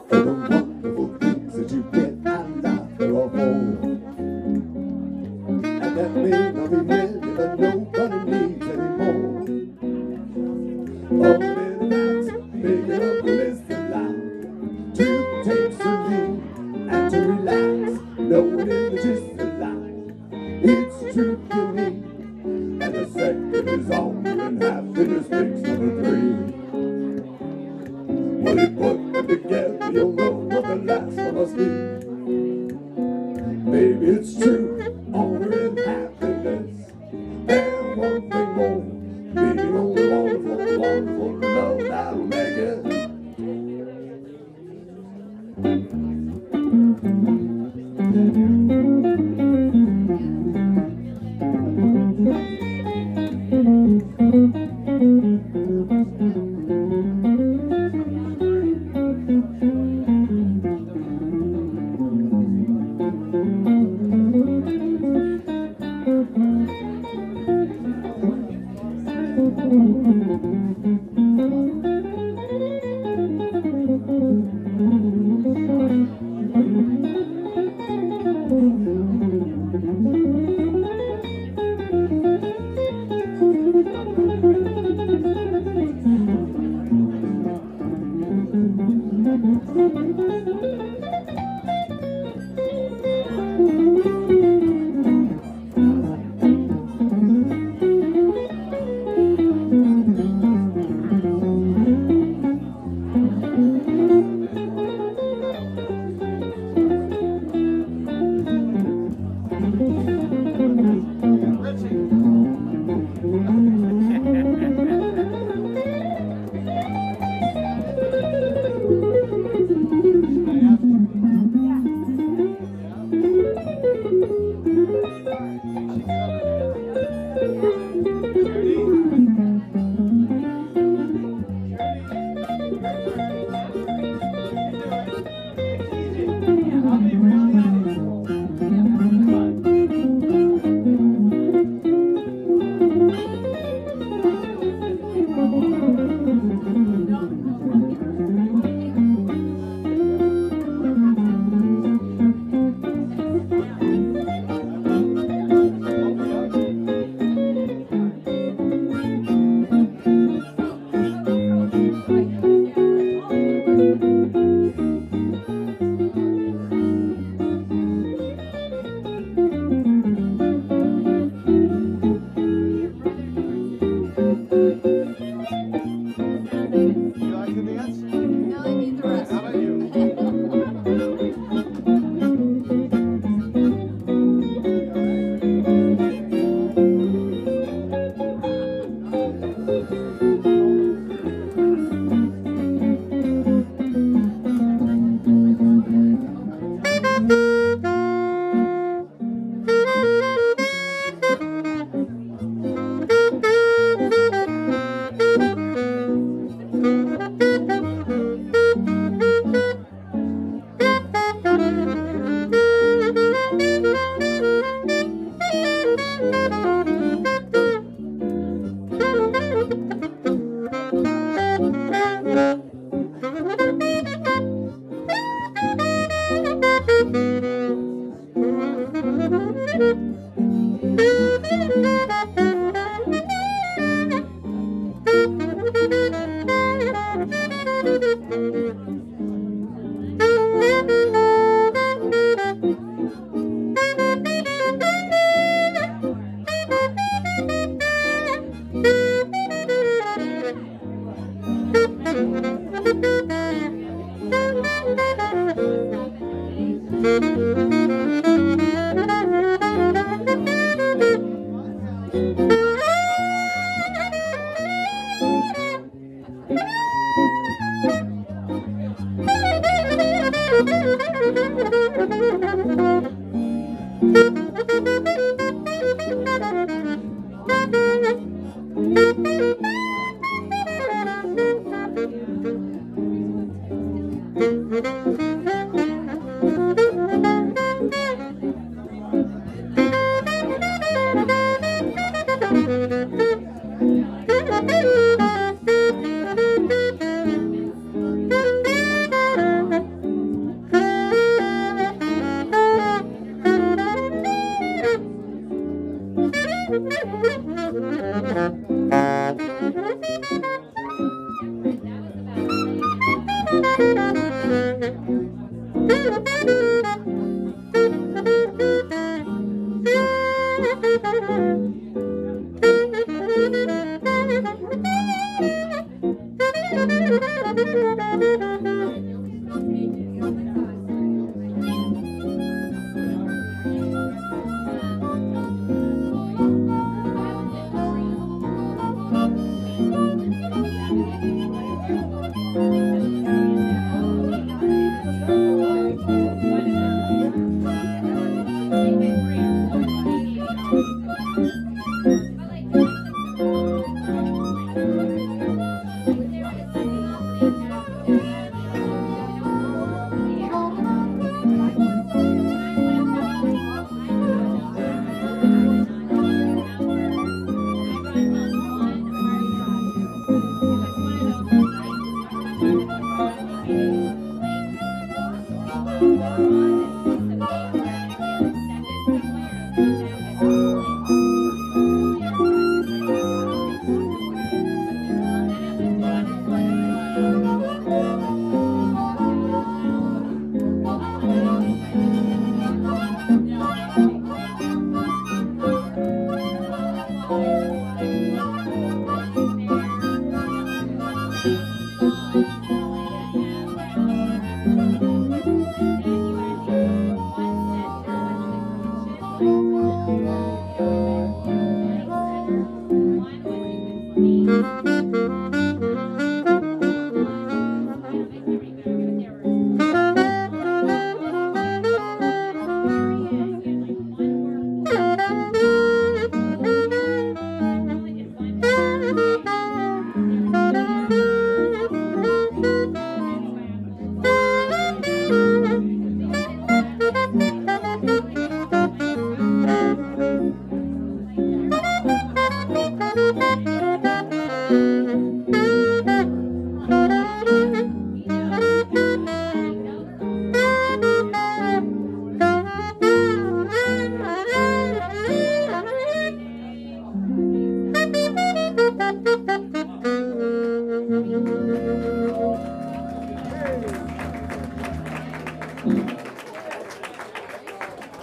for the wonderful things that you get out of life there are more. And that may not be many, but nobody needs any more. Oh, little nights, making up the list of life, to take some leave and to relax, knowing in the gist of life, it's true to me. And the second is on, and happiness makes number three. When you put them together, you'll know what the last one must be. Maybe it's true, honor and happiness, and one thing more, being on the wonderful, wonderful love that'll make it.